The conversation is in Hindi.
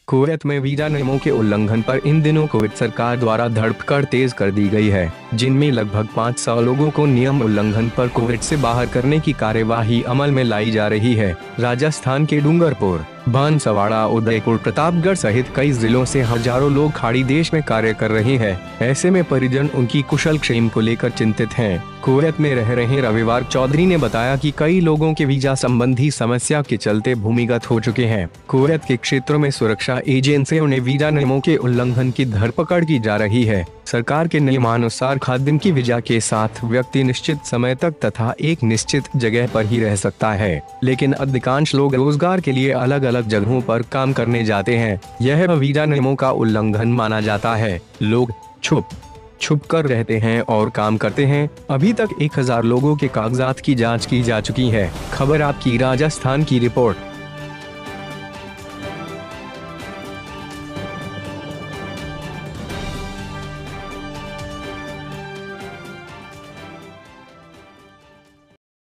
कुवैत में वीजा नियमों के उल्लंघन पर इन दिनों कुवैत सरकार द्वारा धरपकड़ तेज कर दी गई है, जिनमें लगभग 500 लोगों को नियम उल्लंघन पर कुवैत से बाहर करने की कार्यवाही अमल में लाई जा रही है। राजस्थान के डूंगरपुर, बांसवाड़ा, उदयपुर, प्रतापगढ़ सहित कई जिलों से हजारों लोग खाड़ी देश में कार्य कर रहे हैं। ऐसे में परिजन उनकी कुशल क्षेम को लेकर चिंतित हैं। कुवैत में रह रहे रविवार चौधरी ने बताया कि कई लोगों के वीजा संबंधी समस्या के चलते भूमिगत हो चुके हैं। कुवैत के क्षेत्रों में सुरक्षा एजेंसियों ने वीजा नियमों के उल्लंघन की धरपकड़ की जा रही है। सरकार के नियमानुसार खादिम की वीजा के साथ व्यक्ति निश्चित समय तक तथा एक निश्चित जगह पर ही रह सकता है, लेकिन अधिकांश लोग रोजगार के लिए अलग अलग जगहों पर काम करने जाते हैं। यह वीजा नियमों का उल्लंघन माना जाता है। लोग छुप कर रहते हैं और काम करते हैं। अभी तक 1000 लोगों के कागजात की जांच की जा चुकी है। खबर आपकी राजस्थान की रिपोर्ट।